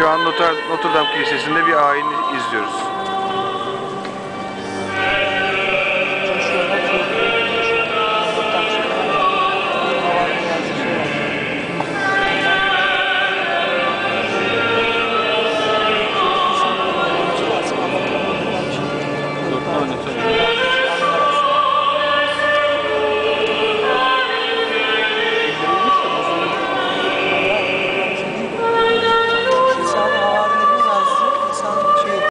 Şu an Notre Dame Kilisesi'nde bir ayini izliyoruz.